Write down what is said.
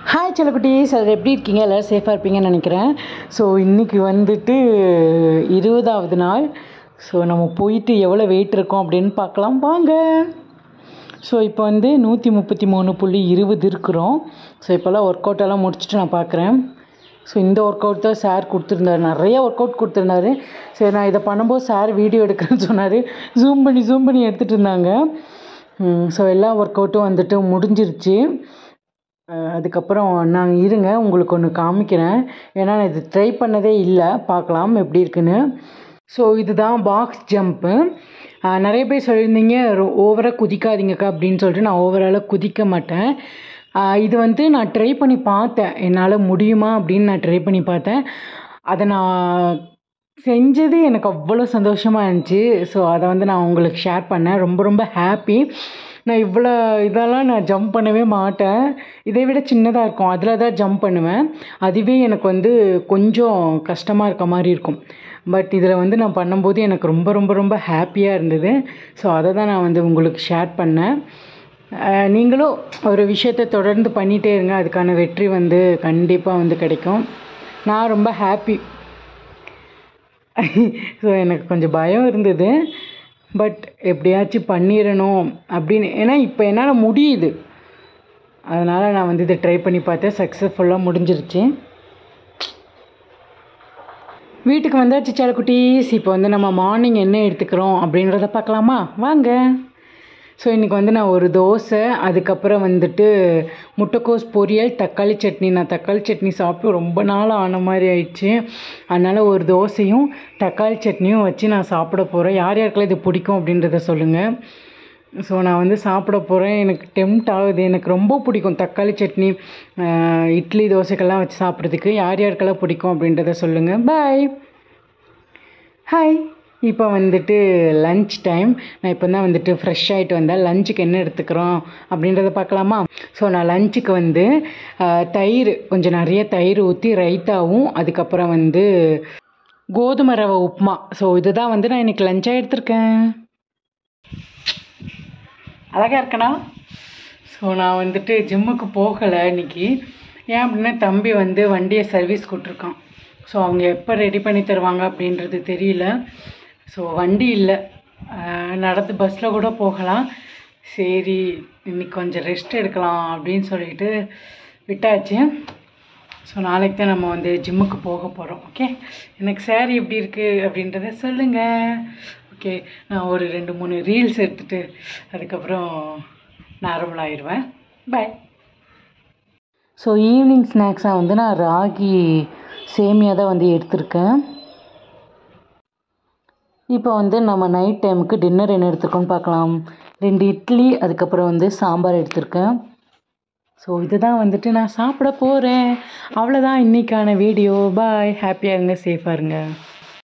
Hi செல்லக்குட்டீஸ், அது எப்படி இருக்கீங்க? எல்லோரும் சேஃபாக இருப்பீங்கன்னு நினைக்கிறேன். ஸோ இன்றைக்கி வந்துட்டு 20வது நாள். ஸோ நம்ம போயிட்டு எவ்வளோ வெயிட் இருக்கோம் அப்படின்னு பார்க்கலாம் வாங்க. ஸோ இப்போ வந்து 133.20 இருக்கிறோம். ஸோ இப்போல்லாம் ஒர்க் அவுட்டெல்லாம் முடிச்சுட்டு நான் பார்க்குறேன். ஸோ இந்த ஒர்க் அவுட் தான் சார் கொடுத்துருந்தாரு, நிறைய ஒர்க் அவுட் கொடுத்துருந்தாரு. சரி, நான் இதை பண்ணும்போது சார் வீடியோ எடுக்கிறேன்னு சொன்னார். ஜூம் பண்ணி எடுத்துகிட்டு இருந்தாங்க. ஸோ எல்லா ஒர்க் அவுட்டும் வந்துட்டு முடிஞ்சிருச்சு. அதுக்கப்புறம் நான் இருங்க உங்களுக்கு ஒன்று காமிக்கிறேன். ஏன்னா நான் இது ட்ரை பண்ணதே இல்லை, பார்க்கலாம் எப்படி இருக்குன்னு. ஸோ இதுதான் பாக்ஸ் ஜம்ப்பு. நிறைய பேர் சொல்லியிருந்தீங்க ஓவராக குதிக்காதீங்கக்கா அப்படின்னு சொல்லிட்டு. நான் ஓவராலாக குதிக்க மாட்டேன். இது வந்து நான் ட்ரை பண்ணி பார்த்தேன், என்னால் முடியுமா அப்படின்னு நான் ட்ரை பண்ணி பார்த்தேன். அதை நான் செஞ்சது எனக்கு அவ்வளோ சந்தோஷமாக இருந்துச்சு. ஸோ அதை வந்து நான் உங்களுக்கு ஷேர் பண்ணேன். ரொம்ப ரொம்ப ஹாப்பி. நான் இவ்வளோ இதெல்லாம் நான் ஜம்ப் பண்ணவே மாட்டேன். இதை விட சின்னதாக இருக்கும், அதில் தான் ஜம்ப் பண்ணுவேன். அதுவே எனக்கு வந்து கொஞ்சம் கஷ்டமாக இருக்க மாதிரி இருக்கும். பட் இதில் வந்து நான் பண்ணும்போது எனக்கு ரொம்ப ரொம்ப ரொம்ப ஹாப்பியாக இருந்தது. ஸோ அதை தான் நான் வந்து உங்களுக்கு ஷேர் பண்ணேன். நீங்களும் ஒரு விஷயத்தை தொடர்ந்து பண்ணிகிட்டே இருங்க, அதுக்கான வெற்றி வந்து கண்டிப்பாக வந்து கிடைக்கும். நான் ரொம்ப ஹாப்பி. ஸோ எனக்கு கொஞ்சம் பயம் இருந்தது, பட் எப்படியாச்சும் பண்ணிடணும் அப்படின்னு. ஏன்னா இப்போ என்னால் முடியுது, அதனால் நான் வந்து இதை ட்ரை பண்ணி பார்த்தேன். சக்ஸஸ்ஃபுல்லாக முடிஞ்சிருச்சு. வீட்டுக்கு வந்தாச்சு செல்லக்குட்டீஸ். இப்போ வந்து நம்ம மார்னிங் என்ன எடுத்துக்கிறோம் அப்படின்றத பார்க்கலாமா வாங்க. ஸோ இன்றைக்கி வந்து நான் ஒரு தோசை, அதுக்கப்புறம் வந்துட்டு முட்டைக்கோஸ் பொரியல், தக்காளி சட்னி. நான் தக்காளி சட்னி சாப்பிட்டு ரொம்ப நாள் ஆன மாதிரி ஆயிடுச்சு. அதனால் ஒரு தோசையும் தக்காளி சட்னியும் வச்சு நான் சாப்பிட போகிறேன். யார் யாருக்கெல்லாம் இது பிடிக்கும் அப்படின்றத சொல்லுங்கள். ஸோ நான் வந்து சாப்பிட போகிறேன். எனக்கு டெம்ட் ஆகுது, எனக்கு ரொம்ப பிடிக்கும் தக்காளி சட்னி இட்லி தோசைக்கெல்லாம் வச்சு சாப்பிட்றதுக்கு. யார் யாருக்கெல்லாம் பிடிக்கும் அப்படின்றத சொல்லுங்கள். பாய். ஹாய். இப்போ வந்துட்டு லன்ச் டைம். நான் இப்போ தான் வந்துட்டு ஃப்ரெஷ் ஆகிட்டு வந்தேன். லஞ்சுக்கு என்ன எடுத்துக்கிறோம் அப்படின்றத பார்க்கலாமா. ஸோ நான் லஞ்சுக்கு வந்து தயிர், கொஞ்சம் நிறைய தயிர் ஊற்றி ரைத்தாவும், அதுக்கப்புறம் வந்து கோதுமை ரவை உப்புமா. ஸோ இதுதான் வந்து நான் இன்றைக்கி லஞ்சாக எடுத்திருக்கேன். அழகாக இருக்கேனா? ஸோ நான் வந்துட்டு ஜிம்முக்கு போகலை இன்றைக்கி. ஏன் அப்படின்னா தம்பி வந்து வண்டியை சர்வீஸ் கொடுத்துருக்கான். ஸோ அவங்க எப்போ ரெடி பண்ணி தருவாங்க அப்படின்றது தெரியல. ஸோ வண்டி இல்லை, நடந்து பஸ்ஸில் கூட போகலாம். சரி இன்றைக்கி கொஞ்சம் ரெஸ்ட் எடுக்கலாம் அப்படின்னு சொல்லிட்டு விட்டாச்சு. ஸோ நாளைக்கு தான் நம்ம வந்து ஜிம்முக்கு போக போகிறோம். ஓகே, எனக்கு சாரி எப்படி இருக்குது அப்படின்றத சொல்லுங்கள். ஓகே, நான் ஒரு 2-3 ரீல்ஸ் எடுத்துகிட்டு அதுக்கப்புறம் நார்மல் ஆயிடுவேன். பாய். ஸோ ஈவினிங் ஸ்நாக்ஸாக வந்து நான் ராகி சேமியா தான் வந்து எடுத்திருக்கேன். இப்போ வந்து நம்ம நைட் டைமுக்கு டின்னர் என்ன எடுத்துருக்கோன்னு பார்க்கலாம். 2 இட்லி, அதுக்கப்புறம் வந்து சாம்பார் எடுத்திருக்கேன். ஸோ இதுதான் வந்துட்டு நான் சாப்பிட போகிறேன். அவ்வளோதான் இன்றைக்கான வீடியோ. பாய். ஹாப்பியாக இருங்க, சேஃபாக இருங்க.